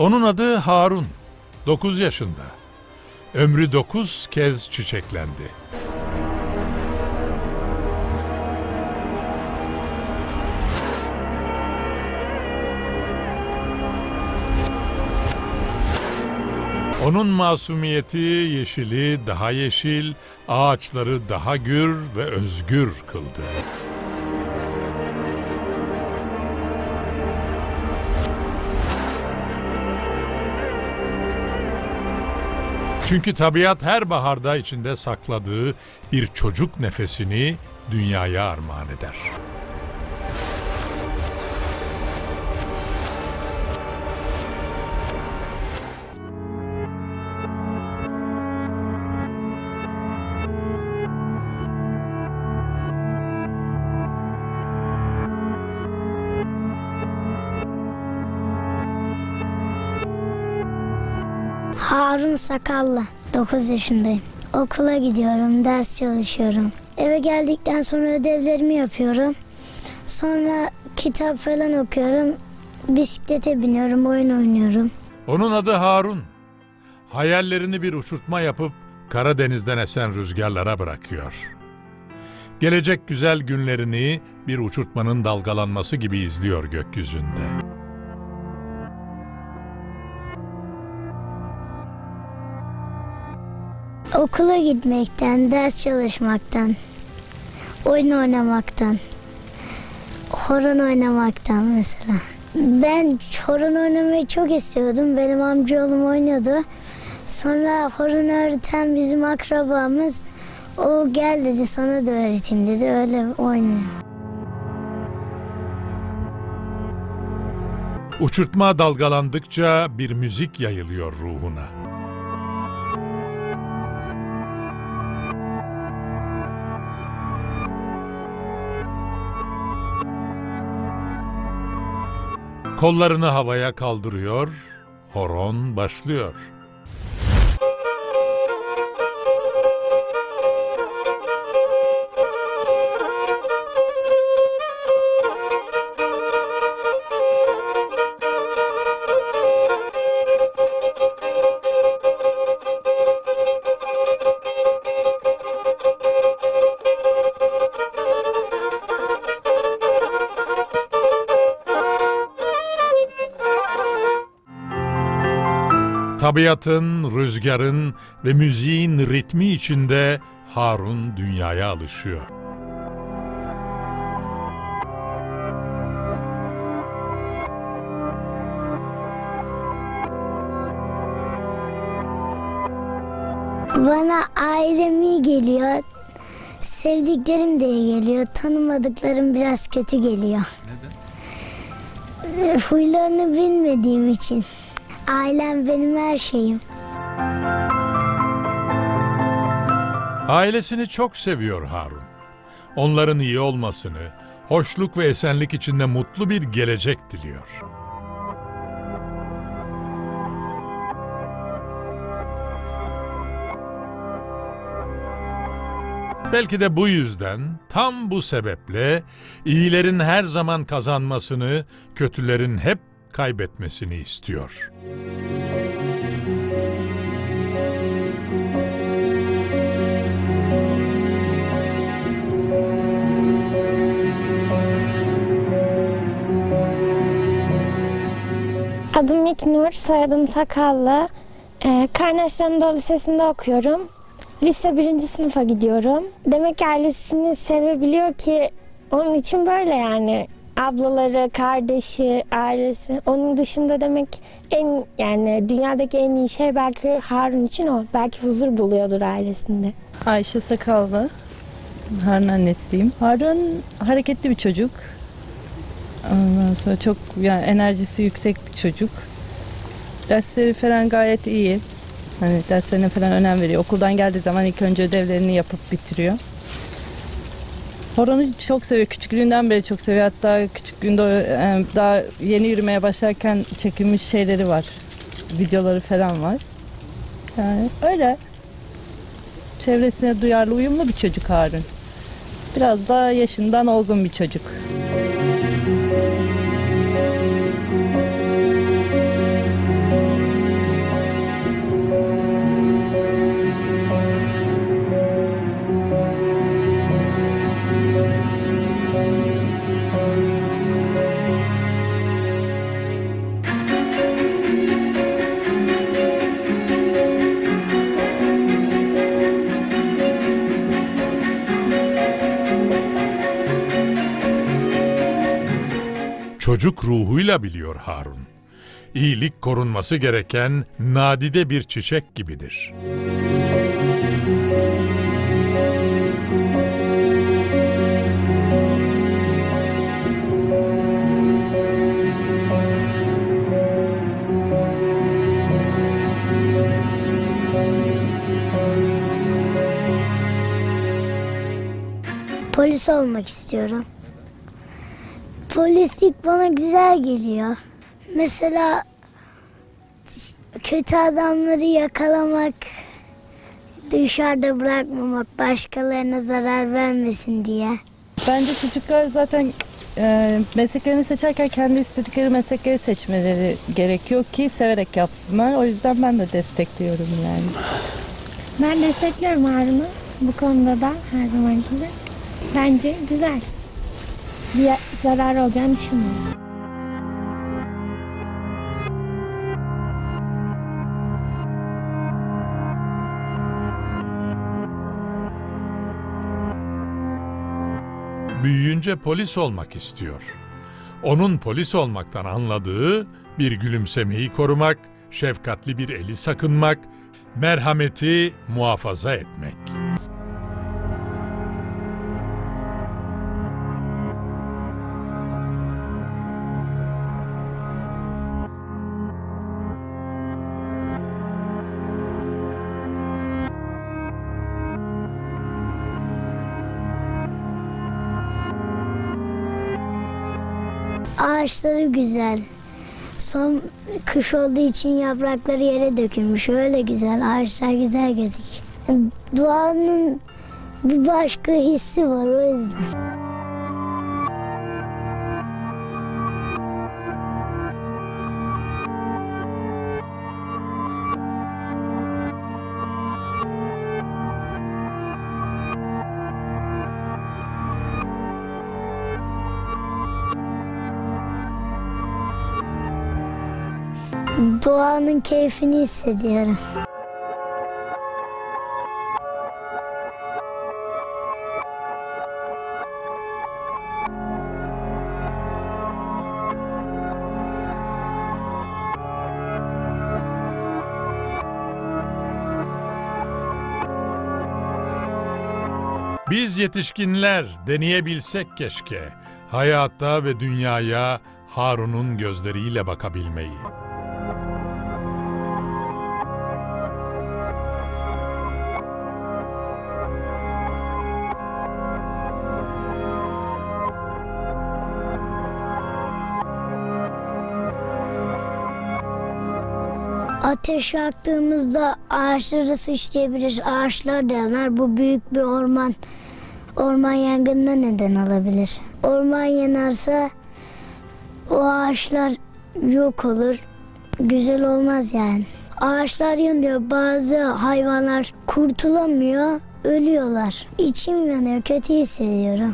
Onun adı Harun. 9 yaşında. Ömrü 9 kez çiçeklendi. Onun masumiyeti yeşili daha yeşil, ağaçları daha gür ve özgür kıldı. Çünkü tabiat her baharda içinde sakladığı bir çocuk nefesini dünyaya armağan eder. Harun Sakallı, 9 yaşındayım. Okula gidiyorum, ders çalışıyorum. Eve geldikten sonra ödevlerimi yapıyorum. Sonra kitap falan okuyorum. Bisiklete biniyorum, oyun oynuyorum. Onun adı Harun. Hayallerini bir uçurtma yapıp Karadeniz'den esen rüzgarlara bırakıyor. Gelecek güzel günlerini bir uçurtmanın dalgalanması gibi izliyor gökyüzünde. Okula gitmekten, ders çalışmaktan, oyun oynamaktan, horon oynamaktan mesela. Ben horon oynamayı çok istiyordum. Benim amcaoğlum oynuyordu. Sonra horon öğreten bizim akrabamız, o gel dedi, sana da öğreteyim dedi. Öyle oynuyor. Uçurtma dalgalandıkça bir müzik yayılıyor ruhuna. Kollarını havaya kaldırıyor, horon başlıyor. Tabiatın, rüzgarın ve müziğin ritmi içinde Harun dünyaya alışıyor. Bana ailem iyi geliyor, sevdiklerim de iyi geliyor, tanımadıklarım biraz kötü geliyor. Neden? Huylarını bilmediğim için. Ailem benim her şeyim. Ailesini çok seviyor Harun. Onların iyi olmasını, hoşluk ve esenlik içinde mutlu bir gelecek diliyor. Belki de bu yüzden, tam bu sebeple iyilerin her zaman kazanmasını, kötülerin hep kaybetmesini istiyor. Adım İlknur, soyadım Sakallı. Karnaşlı Anadolu Lisesi'nde okuyorum. Lise 1. sınıfa gidiyorum. Demek ki ailesini sevebiliyor ki onun için böyle yani. Ablaları, kardeşi, ailesi. Onun dışında demek yani dünyadaki en iyi şey belki Harun için o. Belki huzur buluyordur ailesinde. Ayşe Sakallı. Harun annesiyim. Harun hareketli bir çocuk. Ondan sonra çok yani enerjisi yüksek bir çocuk. Dersleri falan gayet iyi. Hani derslerine falan önem veriyor. Okuldan geldiği zaman ilk önce ödevlerini yapıp bitiriyor. Horon'u çok seviyor. Küçüklüğünden beri çok seviyor. Hatta küçüklüğünde daha yeni yürümeye başlarken çekilmiş şeyleri var. Videoları falan var. Yani öyle. Çevresine duyarlı, uyumlu bir çocuk Harun. Biraz daha yaşından olgun bir çocuk. çocuk ruhuyla biliyor Harun. İyilik korunması gereken nadide bir çiçek gibidir. Polis olmak istiyorum. Polislik bana güzel geliyor. Mesela kötü adamları yakalamak, dışarıda bırakmamak, başkalarına zarar vermesin diye. Bence çocuklar zaten mesleklerini seçerken kendi istedikleri meslekleri seçmeleri gerekiyor ki severek yapsınlar. O yüzden ben de destekliyorum yani. Ben destekliyorum Harun'u bu konuda da her zaman gibi. Bence güzel. Bir zarar olacağını düşünmüyorum. Büyüyünce polis olmak istiyor. Onun polis olmaktan anladığı bir gülümsemeyi korumak, şefkatli bir eli sakınmak, merhameti muhafaza etmek. Ağaçları güzel. Son kış olduğu için yaprakları yere dökülmüş. Öyle güzel. Ağaçlar güzel gözüküyor. Doğanın bir başka hissi var o yüzden. Doğanın keyfini hissediyorum. Biz yetişkinler deneyebilsek keşke hayata ve dünyaya Harun'un gözleriyle bakabilmeyi. Ateş yaktığımızda ağaçları sıçrayabilir, ağaçlar da yanar. Bu büyük bir orman yangınına neden olabilir. Orman yanarsa o ağaçlar yok olur, güzel olmaz yani. Ağaçlar yanıyor, bazı hayvanlar kurtulamıyor, ölüyorlar. İçim yanıyor, kötü hissediyorum.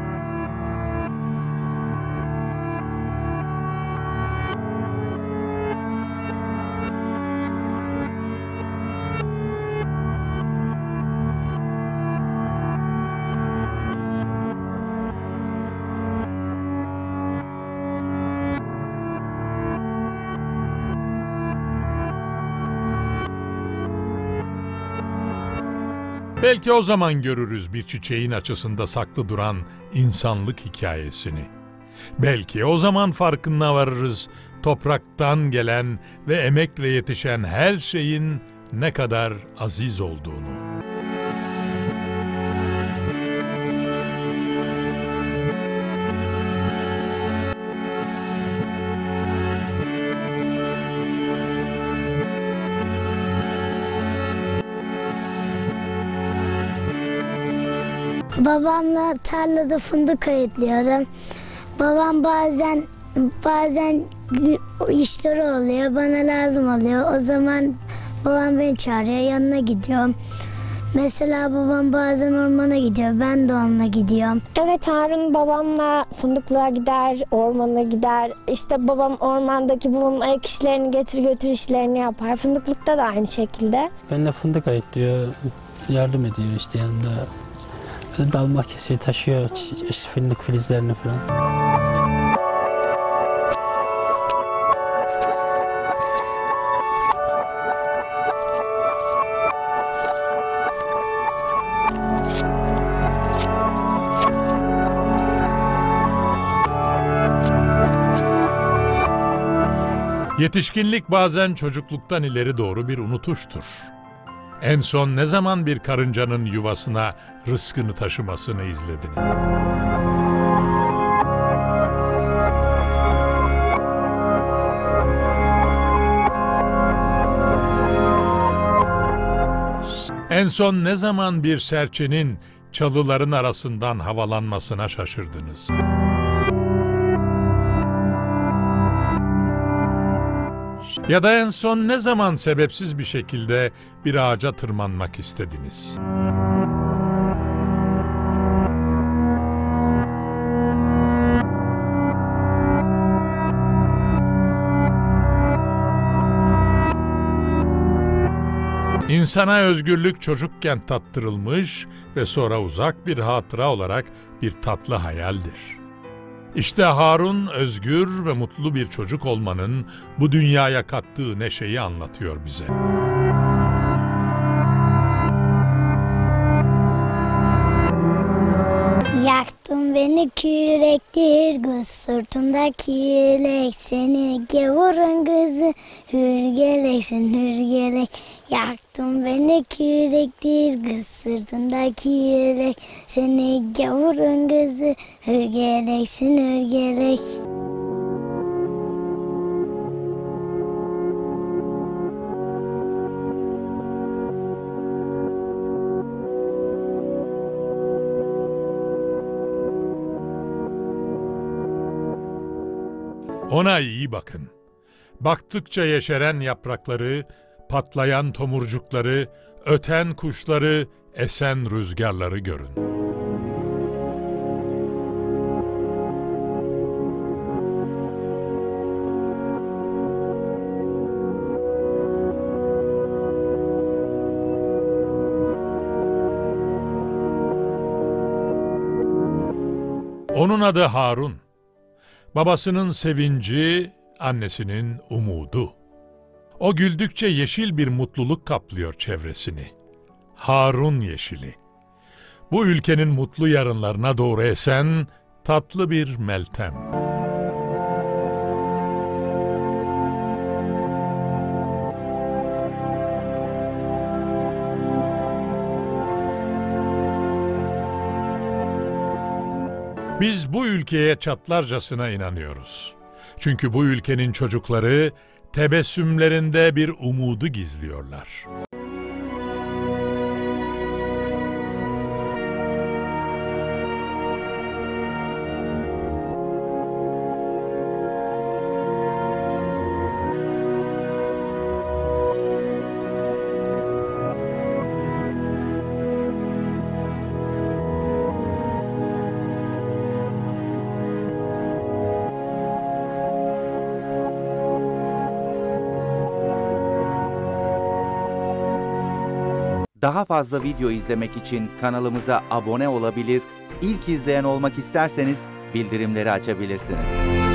Belki o zaman görürüz bir çiçeğin açısında saklı duran insanlık hikayesini. Belki o zaman farkına varırız topraktan gelen ve emekle yetişen her şeyin ne kadar aziz olduğunu. Babamla tarlada fındık ayıtlıyorum. Babam bazen işleri oluyor, bana lazım oluyor. O zaman babam beni çağırıyor, yanına gidiyorum. Mesela babam bazen ormana gidiyor, ben de onunla gidiyorum. Evet, Harun babamla fındıklığa gider, ormana gider. İşte babam ormandaki babamın ayak işlerini getir götür işlerini yapar. Fındıklıkta da aynı şekilde. Benimle fındık ayıtlıyor, yardım ediyor işte yanında. Dalma kesiyor, taşıyor fındık filizlerini falan. Yetişkinlik bazen çocukluktan ileri doğru bir unutuştur. En son ne zaman bir karıncanın yuvasına rızkını taşımasını izlediniz? En son ne zaman bir serçenin çalıların arasından havalanmasına şaşırdınız? Ya da en son ne zaman sebepsiz bir şekilde bir ağaca tırmanmak istediniz? İnsana özgürlük çocukken tattırılmış ve sonra uzak bir hatıra olarak bir tatlı hayaldir. İşte Harun özgür ve mutlu bir çocuk olmanın bu dünyaya kattığı neşeyi anlatıyor bize. Yaktın beni kürektir kız sırtımdaki yelek, seni gavurun kızı hürgeleksin hürgelek. Yaktın beni kürektir kız sırtımdaki yelek, seni gavurun kızı hürgeleksin hürgelek. Ona iyi bakın. Baktıkça yeşeren yaprakları, patlayan tomurcukları, öten kuşları, esen rüzgarları görün. Onun adı Harun. Babasının sevinci, annesinin umudu. O güldükçe yeşil bir mutluluk kaplıyor çevresini. Harun yeşili. Bu ülkenin mutlu yarınlarına doğru esen tatlı bir meltem. Biz bu ülkeye çatlarcasına inanıyoruz. Çünkü bu ülkenin çocukları tebessümlerinde bir umudu gizliyorlar. Daha fazla video izlemek için kanalımıza abone olabilir, ilk izleyen olmak isterseniz bildirimleri açabilirsiniz.